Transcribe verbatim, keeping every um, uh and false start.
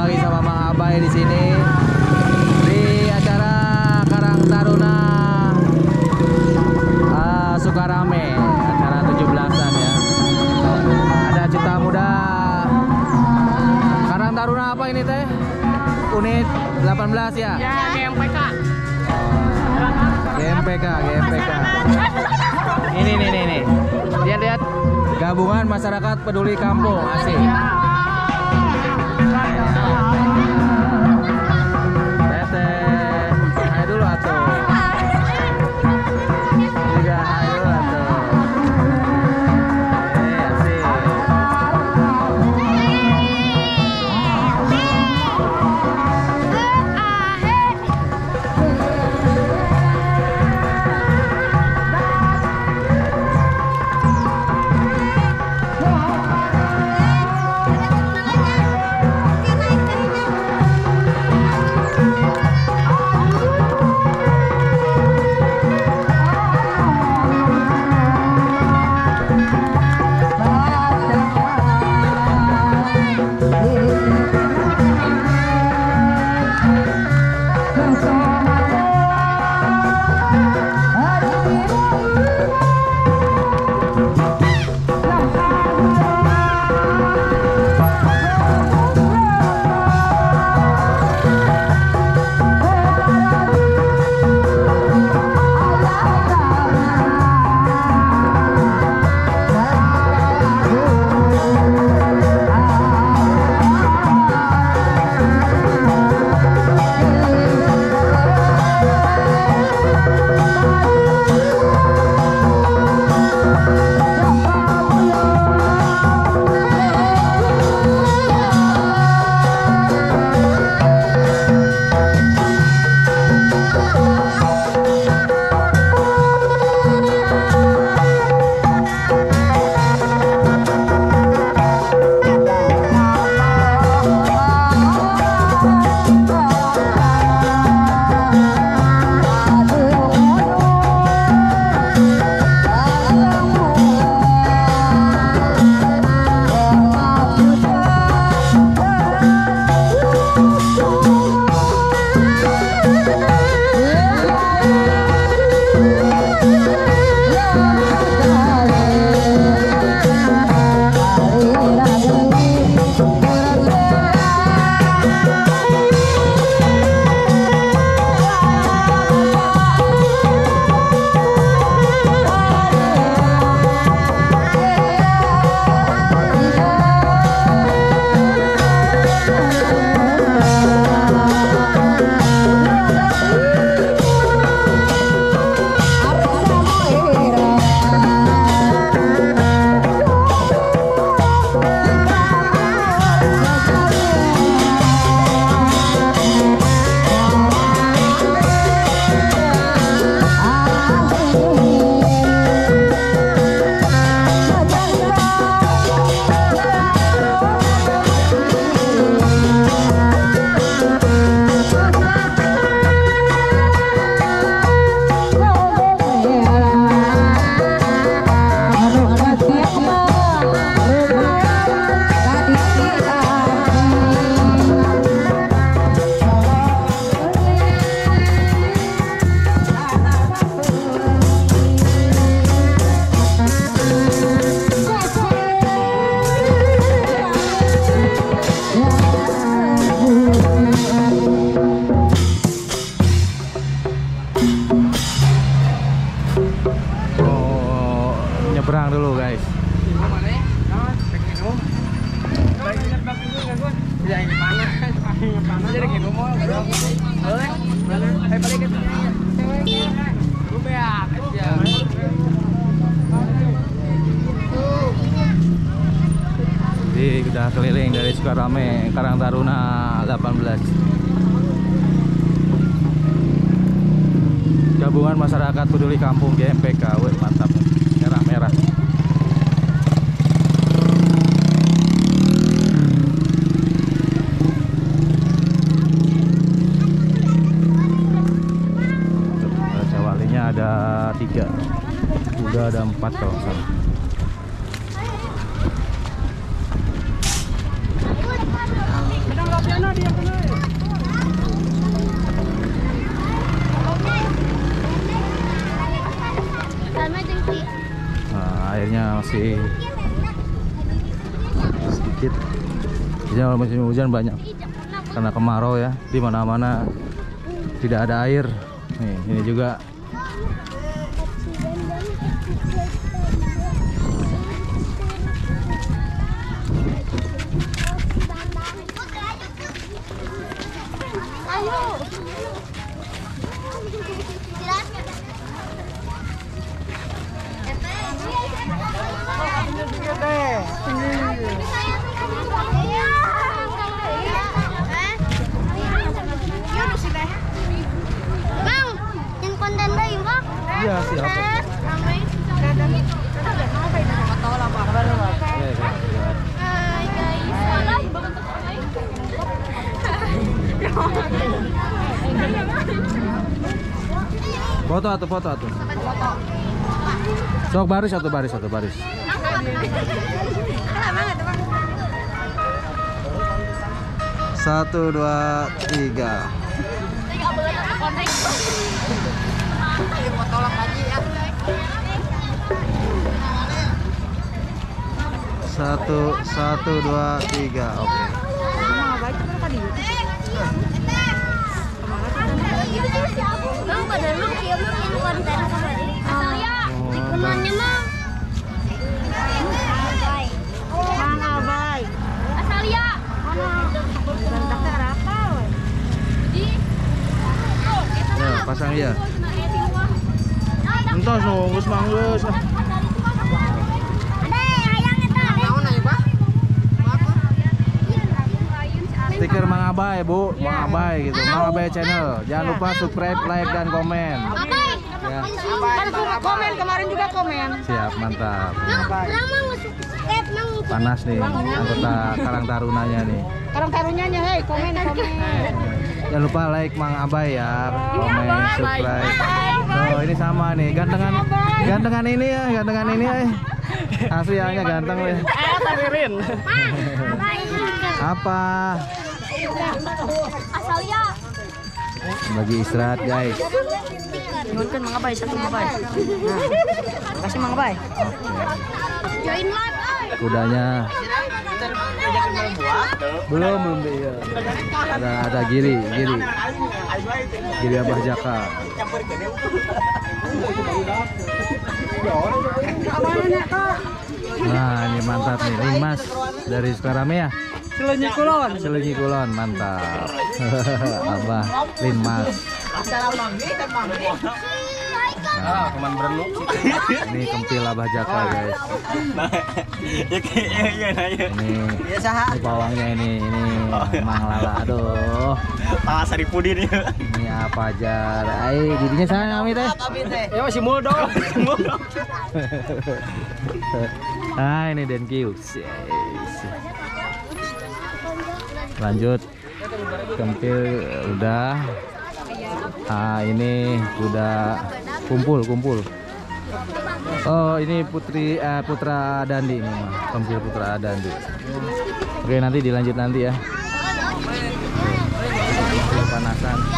lagi sama Mang Abai di sini di acara Karang Taruna uh, Sukarame, acara tujuh belasan ya. Ada Cita Muda Karang Taruna apa ini teh? Unit delapan belas ya? Ya, G M P K. G M P K, G M P K. Ini nih nih nih. Lihat-lihat, Gabungan Masyarakat Peduli Kampung, asik. Teteh, hai dulu atuh. Juga hai dulu atuh. Eh, asik. Nyebrang dulu guys. Jadi udah keliling dari Sukarame, Karang Taruna delapan belas. Gabungan Masyarakat Peduli Kampung G M P K, wih, mantap. Merah-merah. Raja Walinya ada tiga, udah ada empat kalau nggak salah. Piano dia. masih sedikit. Jadi kalau musim hujan banyak karena kemarau ya, di mana-mana tidak ada air. Nih, ini juga. Iya siap. Foto atau foto atau. Sok baris atau baris atau baris. Satu dua tiga. Satu satu dua tiga. Oke. Ya, pasang ya. Entah nunggus manggus. Stiker Mang Abai, Bu, Mang Abai gitu. Mang Abai channel. Jangan lupa subscribe, like dan komen. Ya. Komen kemarin juga komen. Siap, mantap. Panas nih anggota Karang Tarunanya nih. Karang Tarunanya, hei, komen komen. Jangan lupa like Mang Abai ya, komen, subscribe. Oh, ini sama nih, gantengan gantengan ini ya, gantengan ini ya. Aslinya ganteng nih. Apa? Asalia. Bagi istirahat guys. Nuntun Mang Abai, satu Mang Abai. Nah, kasih Mang Abai. Join live. Kudanya belum belum iya. Ada ada Giri, Giri. Giri Abah Jaka. Nah, ini mantap nih, Limas dari Sukarame ya. Selenyi Kulon. Selenyi Kulon, mantap. Abah Limas. Nah, teman berenuk. Ini kempil Abah Jaka guys. Ini, ini bawangnya ini, ini Mang Lala, aduh. Pak Saripudin ya. Ini apa aja? Ayo, giginya sana kami teh. Ya masih muda. Ah, ini Denkyu. Lanjut. Kempil udah. Ah, ini udah kumpul, kumpul. Oh, ini Putri eh, Putra Dandi ini mah. Kempil Putra Dandi. Oke, nanti dilanjut nanti ya. Panasan.